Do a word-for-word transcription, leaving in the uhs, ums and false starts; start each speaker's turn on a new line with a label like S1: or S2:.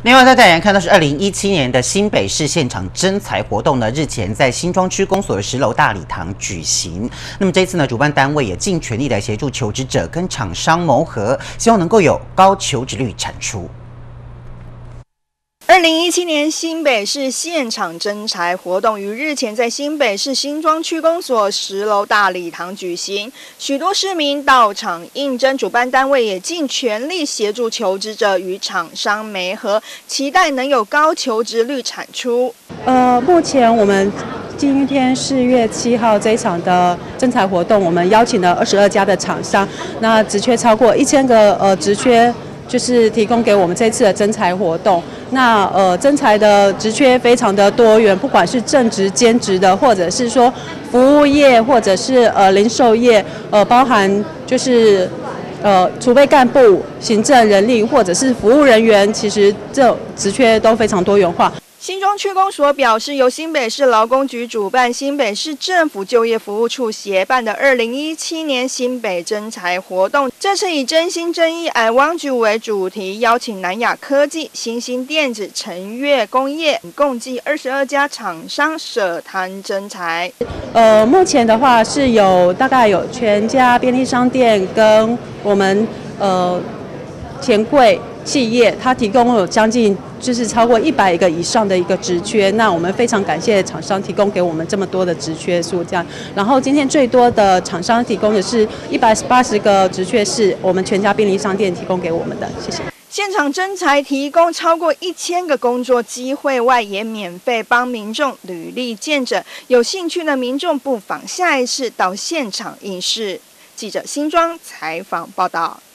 S1: 另外，再带来看到是二零一七年的新北市现场征才活动呢，日前在新庄区公所的十楼大礼堂举行。那么这次呢，主办单位也尽全力来协助求职者跟厂商谋合，希望能够有高求职率产出。
S2: 二零一七年新北市现场征才活动于日前在新北市新庄区公所十楼大礼堂举行，许多市民到场应征，主办单位也尽全力协助求职者与厂商媒合，期待能有高求职率产出。
S3: 呃，目前我们今天四月七号这一场的征才活动，我们邀请了二十二家的厂商，那职缺超过一千个呃职缺。就是提供给我们这次的征才活动，那呃征才的职缺非常的多元，不管是正职、兼职的，或者是说服务业，或者是呃零售业，呃包含就是呃储备干部、行政人力或者是服务人员，其实这职缺都非常多元化。
S2: 新庄区公所表示，由新北市劳工局主办、新北市政府就业服务处协办的二零一七年新北征才活动，这次以真心真意 I want you 为主题，邀请南亚科技、新兴电子、晨越工业共计二十二家厂商设摊征才。
S3: 呃，目前的话是有大概有全家便利商店跟我们呃钱柜企业，它提供有将近就是超过一百个以上的一个职缺，那我们非常感谢厂商提供给我们这么多的职缺数这样。然后今天最多的厂商提供的是一百八十个职缺，是我们全家便利商店提供给我们的，谢谢。
S2: 现场征才提供超过一千个工作机会外，也免费帮民众履历见诊，有兴趣的民众不妨下一次到现场应试。记者新庄采访报道。